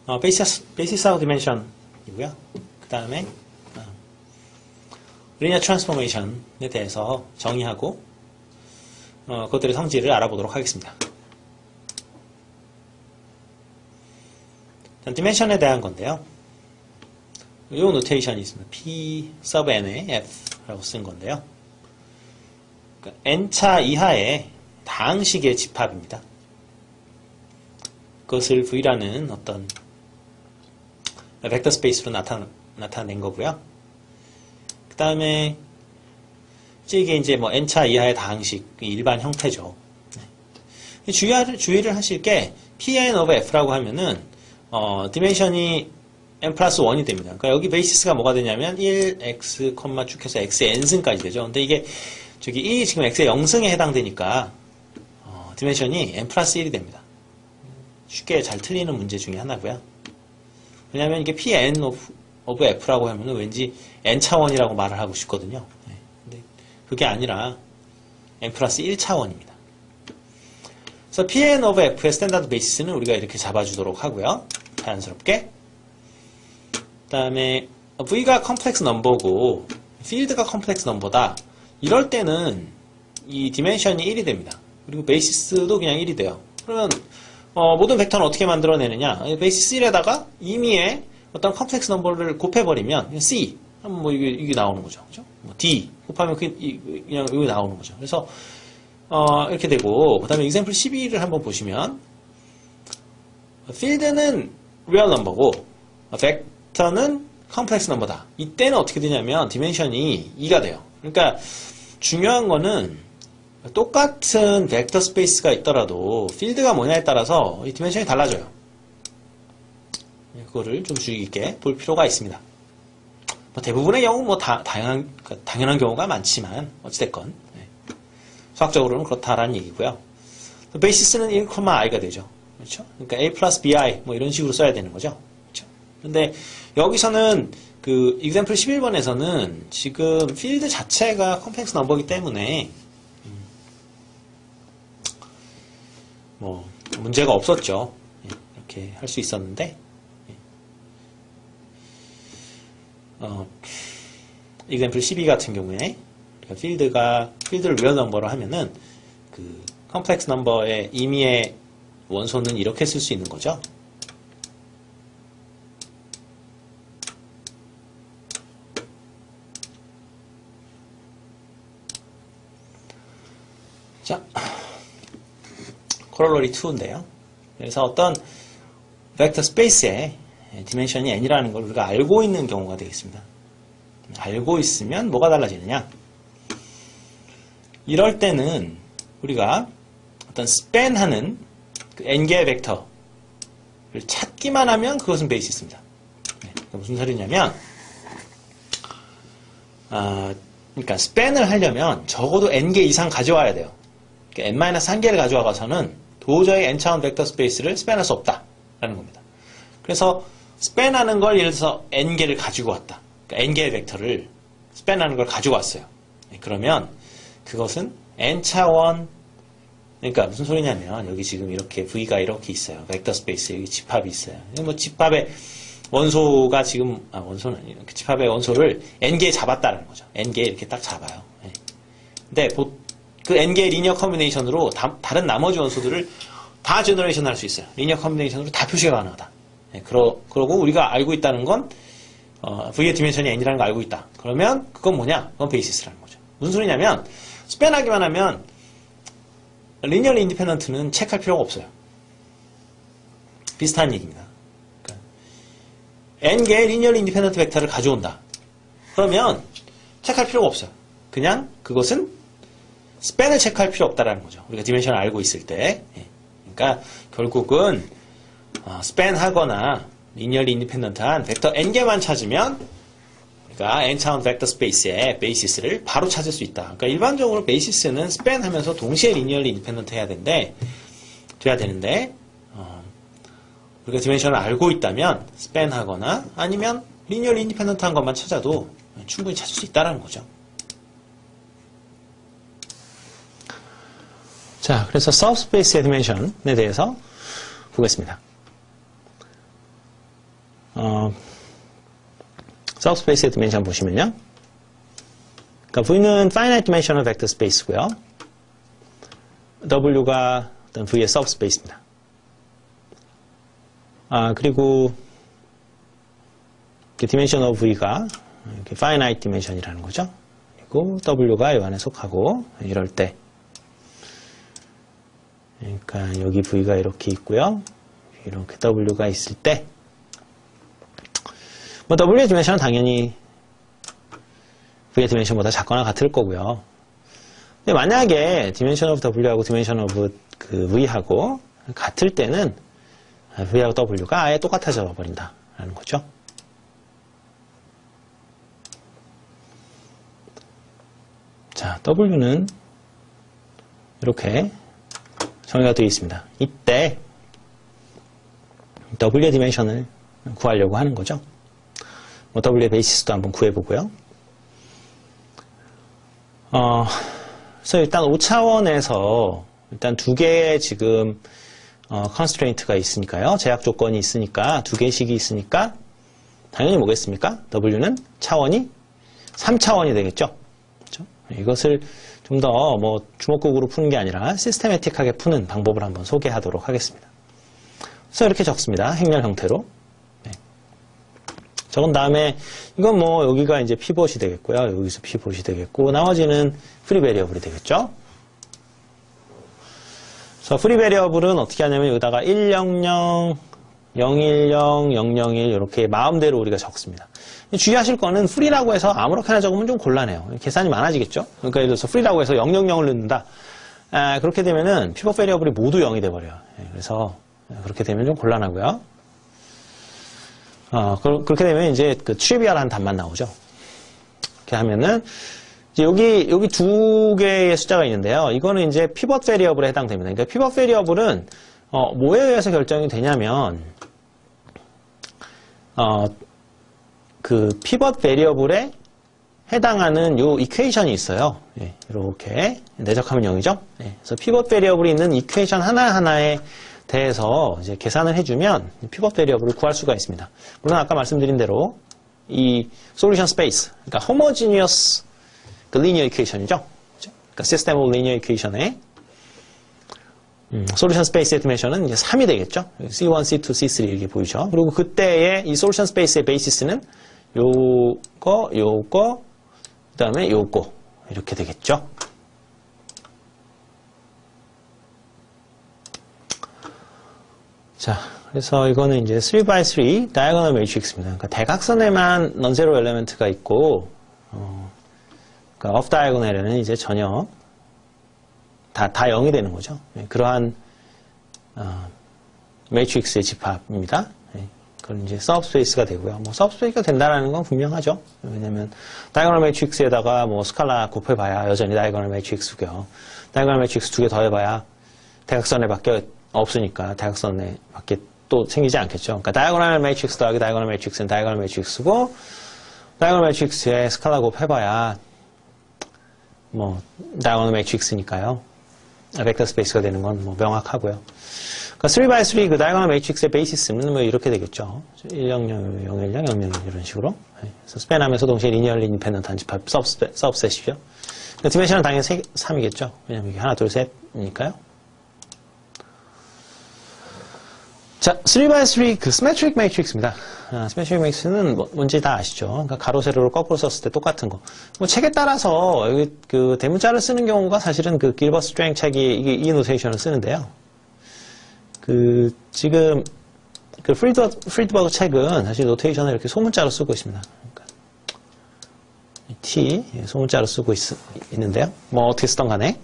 베이시스하고 디멘션이고요. 그 다음에 리니어 트랜스포메이션에 대해서 정의하고 그것들의 성질을 알아보도록 하겠습니다. 디멘션에 대한 건데요. 이 노테이션이 있습니다. P sub n에 F라고 쓴 건데요. 그러니까 n차 이하의 다항식의 집합입니다. 그것을 V라는 어떤 벡터 스페이스로 나타낸 거고요. 그 다음에 이게 이제 뭐 n차 이하의 다항식 일반 형태죠. 네. 주의를 하실 게 Pn of F라고 하면은 디멘션이 n 플러스 1이 됩니다. 그러니까 여기 베이시스가 뭐가 되냐면 1x, 쭉 해서 x의 n승까지 되죠. 근데 이게 저기 1이 지금 x의 0승에 해당되니까 디멘션이 n 플러스 1이 됩니다. 쉽게 잘 틀리는 문제 중에 하나고요. 왜냐하면 이게 Pn of F라고 하면 왠지 n차원이라고 말을 하고 싶거든요. 네. 근데 그게 아니라 n 플러스 1차원입니다. 그래서 Pn of F의 스탠다드 베이시스는 우리가 이렇게 잡아주도록 하고요. 자연스럽게. 그 다음에 V가 컴플렉스 넘버고 필드가 컴플렉스 넘버다. 이럴 때는 이 디멘션이 1이 됩니다. 그리고 베이시스도 그냥 1이 돼요. 그러면 모든 벡터는 어떻게 만들어내느냐? 베이시스 1에다가 임의의 어떤 컴플렉스 넘버를 곱해버리면 C 하면 뭐 이게 나오는 거죠. 그죠? 뭐 D 곱하면 그냥 이게 나오는 거죠. 그래서 이렇게 되고 그 다음에 example 12를 한번 보시면 필드는 real number고 벡터는 컴플렉스 넘버다. 이때는 어떻게 되냐면 디멘션이 2가 돼요. 그러니까 중요한 거는 똑같은 벡터 스페이스가 있더라도 필드가 뭐냐에 따라서 이 디멘션이 달라져요. 그거를 좀 주의 깊게 볼 필요가 있습니다. 뭐 대부분의 경우 뭐 당연한 경우가 많지만 어찌됐건 수학적으로는 그렇다라는 얘기고요. 베이시스는 1,i가 되죠. 그렇죠? 그러니까 a 플러스 bi 뭐 이런 식으로 써야 되는 거죠. 그렇죠? 근데 여기서는 그 example 11번에서는 지금 필드 자체가 컴플렉스 넘버이기 때문에 뭐 문제가 없었죠. 이렇게 할 수 있었는데 example 12 같은 경우에 필드를 real 넘버로 하면은 그 컴플렉스 넘버의 임의의 원소는 이렇게 쓸 수 있는 거죠. 자, 코롤러리 2인데요. 그래서 어떤 벡터 스페이스의 디멘션이 n이라는 걸 우리가 알고 있는 경우가 되겠습니다. 알고 있으면 뭐가 달라지느냐? 이럴 때는 우리가 어떤 스팬하는 그 n개의 벡터를 찾기만 하면 그것은 베이시스입니다. 네, 무슨 소리냐면 그러니까 스팬을 하려면 적어도 n개 이상 가져와야 돼요. 그러니까 n-1개를 가져와서는 도저히 n차원 벡터 스페이스를 스팬할 수 없다라는 겁니다. 그래서 스팬하는 걸 예를 들어서 n개를 가지고 왔다. 그러니까 n개의 벡터를 스팬하는 걸 가지고 왔어요. 네, 그러면 그것은 n차원, 그러니까 무슨 소리냐면 여기 지금 이렇게 V가 이렇게 있어요. 벡터 스페이스 여기 집합이 있어요. 뭐 집합의 원소가 지금 원소는 아니에요. 그 집합의 원소를 n개 잡았다는 거죠. n개 이렇게 딱 잡아요. 네. 근데 그 n개의 리니어 커뮤니케이션으로 다른 나머지 원소들을 다 제너레이션 할 수 있어요. 리니어 커뮤니케이션으로 다 표시가 가능하다. 네, 그러고 우리가 알고 있다는 건 V의 디멘션이 n이라는 걸 알고 있다. 그러면 그건 뭐냐? 그건 베이시스라는 거죠. 무슨 소리냐면 스팬하기만 하면 리니어리 인디펜던트는 체크할 필요가 없어요. 비슷한 얘기입니다. 그러니까 n개의 리니어리 인디펜던트 벡터를 가져온다. 그러면 체크할 필요가 없어요. 그냥 그것은 스팬을 체크할 필요 없다라는 거죠. 우리가 디멘션을 알고 있을 때. 그러니까 결국은 스팬하거나 리니어리 인디펜던트한 벡터 n개만 찾으면 우리가 n차원 벡터 스페이스의 베이시스를 바로 찾을 수 있다. 그러니까 일반적으로 베이시스는 스팬하면서 동시에 리니어리 인디펜던트 돼야 되는데 우리가 디멘션을 알고 있다면 스팬하거나 아니면 리니어리 인디펜던트한 것만 찾아도 충분히 찾을 수 있다는 거죠. 자, 그래서 서브스페이스의 디멘션에 대해서 보겠습니다. subspace의 dimension 보시면요. 그러니까 V는 finite dimensional vector space고요. W가 어떤 V의 subspace입니다. 그리고 dimension of V가 이렇게 finite dimension이라는 거죠. 그리고 W가 이 안에 속하고 이럴 때 그러니까 여기 V가 이렇게 있고요. 이렇게 W가 있을 때 뭐 W의 디멘션은 당연히 V의 디멘션보다 작거나 같을 거고요. 근데 만약에 dimension of W하고 dimension of 그 V하고 같을 때는 V하고 W가 아예 똑같아져 버린다라는 거죠. 자, W는 이렇게 정의가 되어 있습니다. 이때 W의 디멘션을 구하려고 하는 거죠. 뭐 W의 베이시스도 한번 구해보고요. 그래서 일단 5차원에서 일단 두 개의 지금 constraint가 있으니까요. 제약 조건이 있으니까 두 개씩이 있으니까 당연히 뭐겠습니까? W는 차원이 3차원이 되겠죠. 그렇죠? 이것을 좀 더 뭐 주먹구구로 푸는 게 아니라 시스테매틱하게 푸는 방법을 한번 소개하도록 하겠습니다. 그래서 이렇게 적습니다. 행렬 형태로. 네. 적은 다음에 이건 뭐 여기가 이제 피벗이 되겠고요. 여기서 피벗이 되겠고 나머지는 프리 베리어블이 되겠죠. 그래서 프리 베리어블은 어떻게 하냐면 여기다가 100, 010, 001 이렇게 마음대로 우리가 적습니다. 주의하실 거는 프리라고 해서 아무렇게나 적으면 좀 곤란해요. 계산이 많아지겠죠. 그러니까 예를 들어서 프리라고 해서 000을 넣는다. 그렇게 되면은 피벗 베리어블이 모두 0이 돼버려요. 그래서 그렇게 되면 좀 곤란하고요. 그렇게 되면 이제 그 트리비얼한 답만 나오죠. 이렇게 하면은 이제 여기 두 개의 숫자가 있는데요. 이거는 이제 피벗 베리어블에 해당됩니다. 그러니까 피벗 베리어블은 뭐에 의해서 결정이 되냐면 그 피벗 베리어블에 해당하는 요 이퀘이션이 있어요. 이렇게 내적하면 0이죠. 그래서 피벗 베리어블이 있는 이퀘이션 하나하나에 대해서 이제 계산을 해주면 피벗 베리어블을 구할 수가 있습니다. 물론 아까 말씀드린 대로 이 솔루션 스페이스, 그러니까 homogeneous 그 linear equation이죠. 그러니까 system of linear equation의 솔루션 스페이스의 디멘션은 이제 3이 되겠죠. C1, C2, C3 이렇게 보이죠. 그리고 그때의 이 솔루션 스페이스의 베이시스는 요거, 그 다음에 요거 이렇게 되겠죠. 자, 그래서 이거는 이제 3x3 다이아고널 매트릭스입니다. 그러니까 대각선에만 넌제로 엘리멘트가 있고, 그러니까 off diagonal에는 이제 전혀 다 0이 되는 거죠. 그러한 매트릭스의 집합입니다. 그건 이제 subspace가 되고요. 뭐 subspace가 된다라는 건 분명하죠. 왜냐면 다이아고널 매트릭스에다가 뭐 스칼라 곱해봐야 여전히 다이아고널 매트릭스고요. 다이아고널 매트릭스 두 개 더해봐야 대각선에밖에 없으니까 대각선에밖에 또 생기지 않겠죠. 그러니까 다이아고널 매트릭스 더하기 다이아고널 매트릭스는 다이아고널 매트릭스고 다이아고널 매트릭스에 스칼라 곱해봐야 뭐 다이아고널 매트릭스니까요. 벡터 스페이스가 되는 건 뭐 명확하고요. 그러니까 3x3 그 다이아고널 매트릭스의 베이시스는 뭐 이렇게 되겠죠. 100, 010, 000 이런 식으로. 그래서 스팬하면서 동시에 리니얼리 인디펜던트한 집합 서브셋이죠. 그러니까 디멘션은 당연히 3이겠죠. 왜냐면 이게 하나, 둘, 셋이니까요. 자, 3x3 그 시메트릭 매트릭스입니다. 시메트릭 매트릭스는 뭔지 다 아시죠? 그러니까 가로 세로를 거꾸로 썼을 때 똑같은 거. 뭐 책에 따라서 여기 그 대문자를 쓰는 경우가 사실은 그 길버스 스트랭 책이 이 노테이션을 쓰는데요. 그 지금 그 프리드버그 책은 사실 노테이션을 이렇게 소문자로 쓰고 있습니다. 그러니까 T 소문자로 쓰고 있는데요. 뭐 어떻게 쓰던 간에.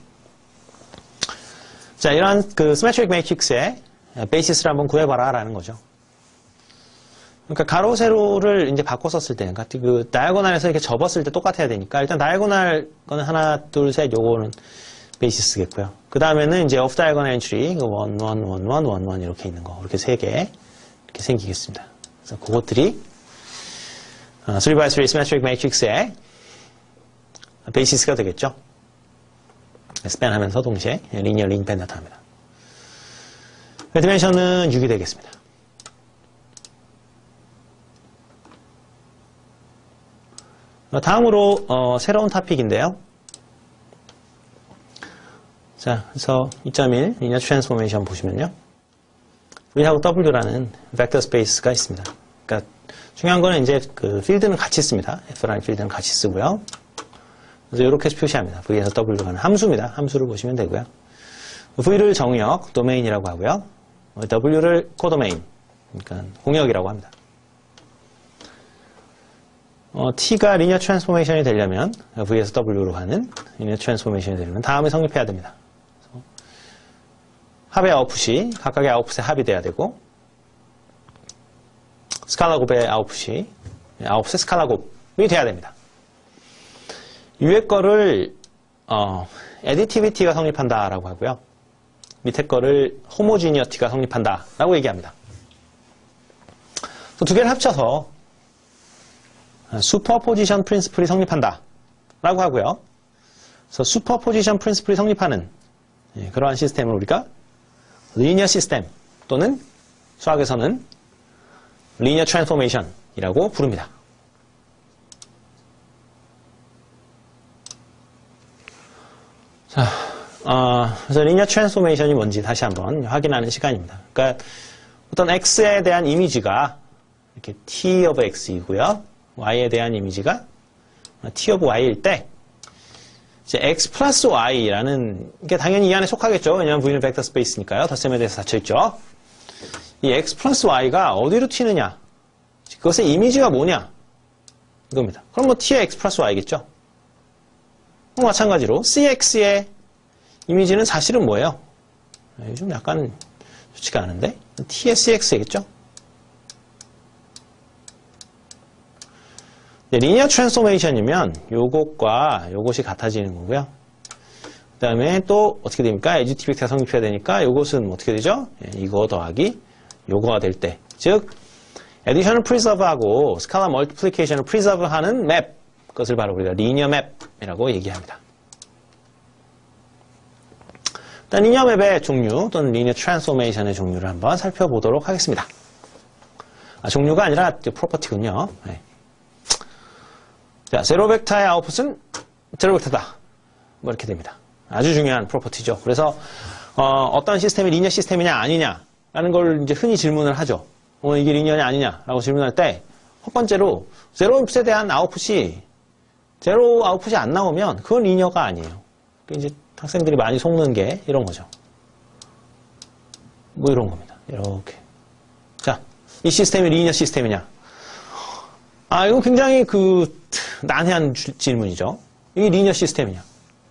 자, 이러한 그 시메트릭 매트릭스의 베이시스를 한번 구해봐라 라는 거죠. 그러니까 가로 세로를 이제 바꿔 썼을 때, 그러니까 그 다이아고널에서 이렇게 접었을 때 똑같아야 되니까 일단 다이아고널 거는 하나, 둘, 셋 요거는 베이시스겠고요. 그 다음에는 이제 off diagonal entry 1, 1, 1, 1, 1 이렇게 있는 거 이렇게 세 개 이렇게 생기겠습니다. 그래서 그것들이 3x3 symmetric matrix의 베이시스가 되겠죠. 스팬하면서 동시에 리니얼리 인펜던트합니다. 디멘션은 6이 되겠습니다. 다음으로 새로운 토픽인데요. 자, 그래서 2.1 리니어 트랜스포메이션 보시면요. V하고 W라는 벡터 스페이스가 있습니다. 그러니까 중요한 거는 이제 그 필드는 같이 씁니다. F라는 필드는 같이 쓰고요. 그래서 이렇게 표시합니다. V에서 W로 가는 함수입니다. 함수를 보시면 되고요. V를 정역, 도메인이라고 하고요. W를 코도메인, 그러니까 공역이라고 합니다. T가 리니어 트랜스포메이션이 되려면 V에서 W로 가는 리니어 트랜스포메이션이 되려면 다음에 성립해야 됩니다. 합의 아웃풋이 각각의 아웃풋의 합이 돼야 되고 스칼라 곱의 아웃풋이 아웃풋의 스칼라 곱이 돼야 됩니다. 위에 거를 에디티비티가 성립한다라고 하고요. 밑에 거를 호모지니어티가 성립한다라고 얘기합니다. 두 개를 합쳐서 슈퍼포지션 프린시플이 성립한다라고 하고요. 그래서 슈퍼포지션 프린시플이 성립하는 그러한 시스템을 우리가 리니어 시스템 또는 수학에서는 리니어 트랜스포메이션이라고 부릅니다. 자, 그래서 리니어 트랜스포메이션이 뭔지 다시 한번 확인하는 시간입니다. 그러니까 어떤 x에 대한 이미지가 이렇게 t of x이고요. y에 대한 이미지가 t of y일 때 이제 x 플러스 y라는 게 당연히 이 안에 속하겠죠. 왜냐하면 V는 벡터 스페이스니까요. 덧셈에 대해서 닫혀있죠. 이 x 플러스 y가 어디로 튀느냐? 그것의 이미지가 뭐냐? 이겁니다. 그럼 뭐 t의 x 플러스 y겠죠. 마찬가지로 cx의 이미지는 사실은 뭐예요? 좀 약간 좋지가 않은데 t의 cx겠죠. 리니어 트랜스포메이션이면 요것과 요것이 같아지는 거고요. 그 다음에 또 어떻게 됩니까? 에디티비티가 성립해야 되니까 요것은 어떻게 되죠? 이거 더하기 요거가 될 때, 즉 에디션을 프리저브하고 스칼라 멀티플리케이션을 프리저브하는 맵, 그것을 바로 우리가 리니어 맵이라고 얘기합니다. 일단 리니어 맵의 종류 또는 리니어 트랜스포메이션의 종류를 한번 살펴보도록 하겠습니다. 종류가 아니라 프로퍼티군요. 네. 자, 제로 벡터의 아웃풋은 제로 벡터다. 뭐 이렇게 됩니다. 아주 중요한 프로퍼티죠. 그래서 어떤 시스템이 리니어 시스템이냐 아니냐라는 걸 이제 흔히 질문을 하죠. 이게 리니어냐 아니냐라고 질문할 때 첫 번째로 제로 인풋에 대한 아웃풋이 제로 아웃풋이 안 나오면 그건 리니어가 아니에요. 이제 학생들이 많이 속는 게 이런 거죠. 뭐 이런 겁니다. 이렇게. 자, 이 시스템이 리니어 시스템이냐? 이건 굉장히 난해한 질문이죠. 이게 리니어 시스템이냐?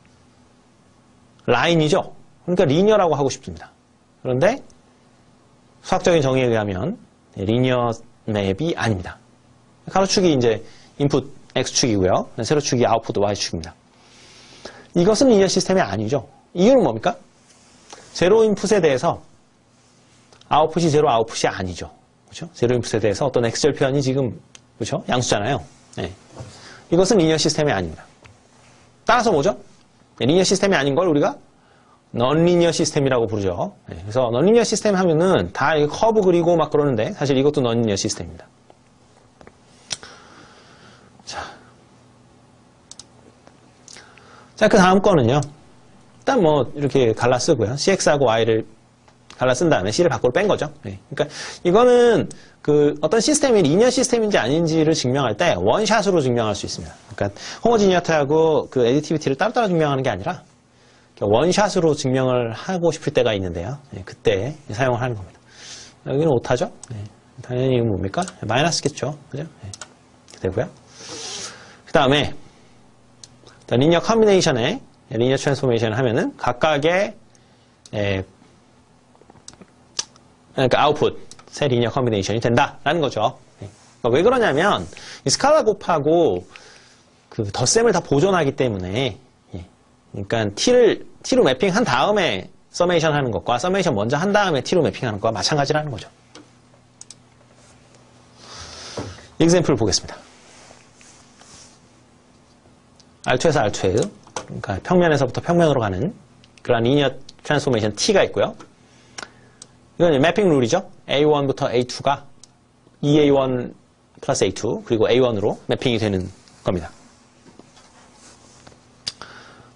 라인이죠? 그러니까 리니어라고 하고 싶습니다. 그런데 수학적인 정의에 의하면 리니어 맵이 아닙니다. 가로축이 이제 인풋 X축이고요. 세로축이 아웃풋 Y축입니다. 이것은 리니어 시스템이 아니죠. 이유는 뭡니까? 제로 인풋에 대해서 아웃풋이 제로 아웃풋이 아니죠. 그렇죠? 제로 인풋에 대해서 어떤 X절 표현이 지금 그렇죠? 양수잖아요. 네. 이것은 리니어 시스템이 아닙니다. 따라서 뭐죠? 리니어 시스템이 아닌 걸 우리가 넌리니어 시스템이라고 부르죠. 네. 그래서 넌리니어 시스템 하면은 다 커브 그리고 막 그러는데 사실 이것도 넌리니어 시스템입니다. 자, 그 다음 거는요. 일단 뭐 이렇게 갈라 쓰고요. CX하고 Y를 갈라 쓴 다음에 C를 밖으로 뺀 거죠. 네. 그러니까 이거는 어떤 시스템이 리니어 시스템인지 아닌지를 증명할 때 원샷으로 증명할 수 있습니다. 그러니까 호모지니어티하고 에디티비티를 따로따로 증명하는 게 아니라 원샷으로 증명을 하고 싶을 때가 있는데요. 네. 그때 사용을 하는 겁니다. 여기는 오타죠. 네. 당연히 이건 뭡니까? 마이너스겠죠. 그죠? 네. 이렇게 되고요. 그 다음에 리니어 컨비네이션에 리니어 트랜스포메이션을 하면은 각각의 그러니까 아웃풋의 리니어 컨비네이션이 된다라는 거죠. 그러니까 왜 그러냐면 이 스칼라 곱하고 덧셈을 다 보존하기 때문에 그러니까 t로 매핑한 다음에 서메이션 하는 것과 서메이션 먼저 한 다음에 t로 매핑하는 것과 마찬가지라는 거죠. example 보겠습니다. R2에서 R2, 그러니까 평면에서부터 평면으로 가는 그런 리니어 트랜스포메이션 T가 있고요. 이건 매핑 룰이죠. A1부터 A2가 2A1 플러스 A2 그리고 A1으로 매핑이 되는 겁니다.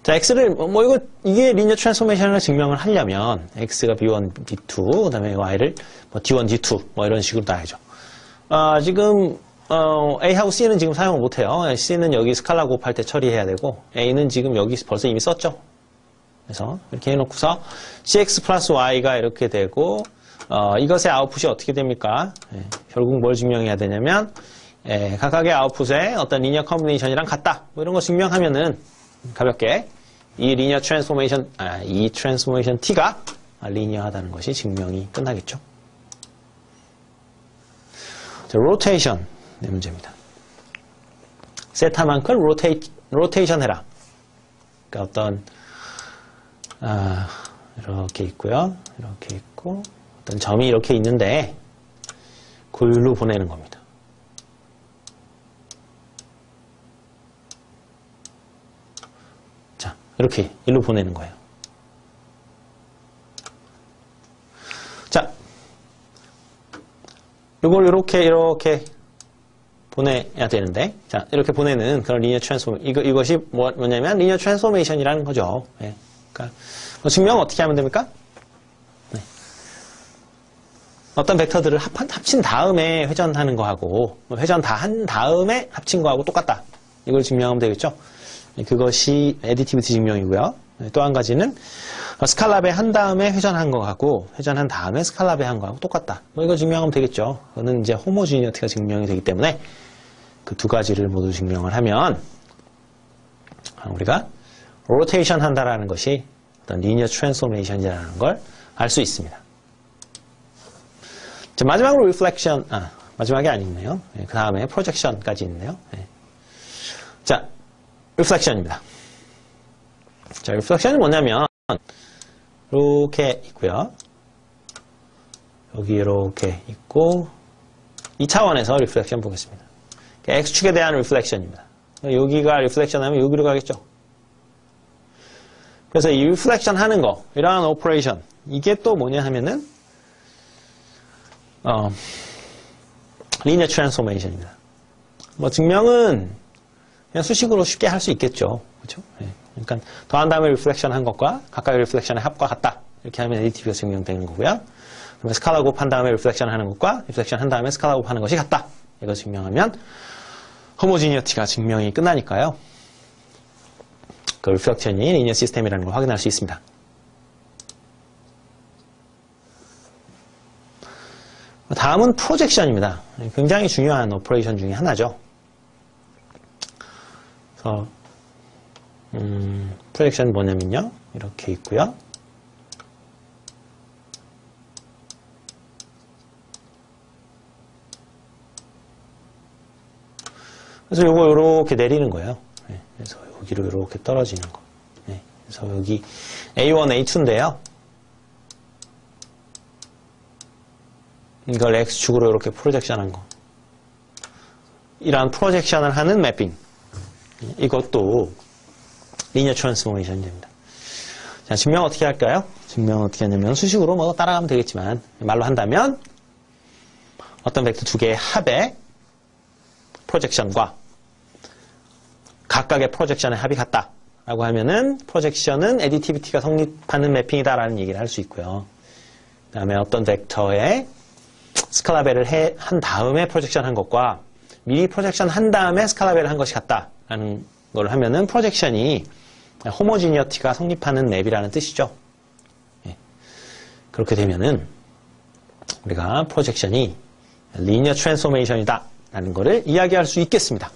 자, x를, 이게 리니어 트랜스포메이션을 증명을 하려면, x가 b1, b2, 그 다음에 y를 d1, d2, 이런 식으로 나야죠. 지금, a하고 c는 지금 사용을 못해요. c는 여기 스칼라 곱할 때 처리해야 되고, a는 지금 여기 벌써 이미 썼죠. 그래서, 이렇게 해놓고서, cx 플러스 y가 이렇게 되고, 이것의 아웃풋이 어떻게 됩니까? 결국 뭘 증명해야 되냐면, 각각의 아웃풋의 어떤 리니어 컨비네이션이랑 같다. 이런 거 증명하면은, 가볍게, 이 리니어 트랜스포메이션, 이 트랜스포메이션 t가 리니어하다는 것이 증명이 끝나겠죠. 자, 로테이션. 네, 문제입니다. 세타만큼 로테이션 해라. 그러니까 이렇게 있고요. 이렇게 있고, 어떤 점이 이렇게 있는데, 골로 보내는 겁니다. 자, 이렇게 일로 보내는 거예요. 자, 이걸 이렇게 보내야 되는데, 자, 이렇게 보내는 그런 리니어 트랜스포메이션, 이것이 뭐냐면 리니어 트랜스포메이션이라는 거죠. 네. 그러니까 증명 어떻게 하면 됩니까? 네. 어떤 벡터들을 합친 다음에 회전하는 거하고 회전 다 한 다음에 합친 거하고 똑같다. 이걸 증명하면 되겠죠. 그것이 애디티비티 증명이고요. 또 한 가지는 스칼라베 한 다음에 회전한 거하고 회전한 다음에 스칼라베 한 거하고 똑같다. 이거 증명하면 되겠죠. 그거는 이제 호모지니어티가 증명이 되기 때문에 그 두 가지를 모두 증명을 하면 우리가 로테이션 한다라는 것이 어떤 리니어 트랜스포메이션이라는 걸 알 수 있습니다. 자, 마지막으로 리플렉션, 마지막이 아니네요. 그 다음에 프로젝션까지 있네요. 네. 자, 리플렉션입니다. 자, 리플렉션이 뭐냐면 이렇게 있고요. 여기 이렇게 있고 이 차원에서 리플렉션 보겠습니다. X축에 대한 리플렉션입니다. 여기가 리플렉션 하면 여기로 가겠죠. 그래서 이 리플렉션 하는 거, 이러한 오퍼레이션, 이게 또 뭐냐 하면은 리니어 트랜스포메이션입니다. 증명은 그냥 수식으로 쉽게 할 수 있겠죠. 그렇죠? 네. 그러니까 더한 다음에 리플렉션 한 것과 각각의 리플렉션의 합과 같다. 이렇게 하면 ADTV가 증명되는 거고요. 그다음에 스칼라 곱한 다음에 리플렉션 하는 것과 리플렉션 한 다음에 스칼라 곱하는 것이 같다. 이거 증명하면 호모지니어티가 증명이 끝나니까요. 그 리플렉션이 리니어 시스템이라는 걸 확인할 수 있습니다. 다음은 프로젝션입니다. 굉장히 중요한 오퍼레이션 중에 하나죠. 그래서 프로젝션 뭐냐면요. 이렇게 있고요. 그래서 요거 이렇게 내리는 거예요. 네, 그래서 여기로 이렇게 떨어지는 거. 네, 그래서 여기 A1, A2인데요. 이걸 X축으로 이렇게 프로젝션한 거. 이러한 프로젝션을 하는 매핑. 이것도 리니어 트랜스포메이션이 됩니다. 자, 증명 어떻게 할까요? 증명 어떻게 하냐면 수식으로 따라가면 되겠지만 말로 한다면 어떤 벡터 두 개의 합의 프로젝션과 각각의 프로젝션의 합이 같다 라고 하면은 프로젝션은 애디티비티가 성립하는 매핑이다라는 얘기를 할 수 있고요. 그 다음에 어떤 벡터의 스칼라벨을 한 다음에 프로젝션 한 것과 미리 프로젝션 한 다음에 스칼라벨을 한 것이 같다라는 걸 하면은 프로젝션이 호모지니어티가 성립하는 맵이라는 뜻이죠. 예. 그렇게 되면은 우리가 프로젝션이 리니어 트랜스포메이션이다 라는 것을 이야기할 수 있겠습니다.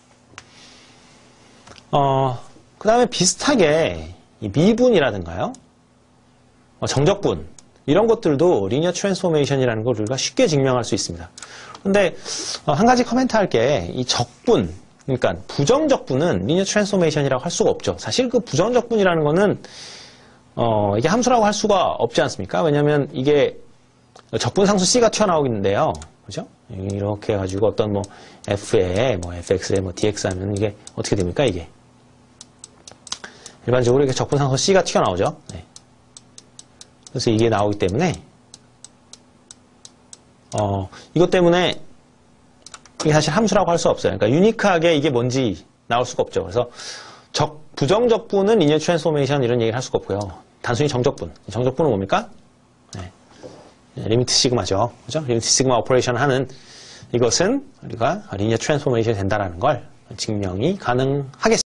그 다음에 비슷하게 이 미분이라든가요, 정적분 이런 것들도 리니어 트랜스포메이션이라는 걸 우리가 쉽게 증명할 수 있습니다. 근데 한 가지 코멘트 할게, 이 적분, 그러니까 부정적분은 리니어 트랜스포메이션이라고 할 수가 없죠. 사실 그 부정적분이라는 거는 이게 함수라고 할 수가 없지 않습니까? 왜냐하면 이게 적분상수 C가 튀어나오겠는데요. 그죠? 이렇게 해가지고 어떤 F에 fx에 dx 하면 이게 어떻게 됩니까? 이게 일반적으로 이렇게 적분상수 C가 튀어나오죠. 네. 그래서 이게 나오기 때문에 이것 때문에 이게 사실 함수라고 할 수 없어요. 그러니까 유니크하게 이게 뭔지 나올 수가 없죠. 그래서 부정적분은 리니어 트랜스포메이션 이런 얘기를 할 수가 없고요. 단순히 정적분. 정적분은 뭡니까? 네. 리미트 시그마죠. 그죠? 리미트 시그마 오퍼레이션 하는 이것은 우리가 리니어 트랜스포메이션이 된다라는 걸 증명이 가능하겠습니다.